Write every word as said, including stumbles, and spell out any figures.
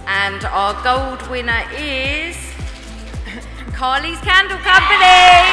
And our gold winner is Carly's Candle Company.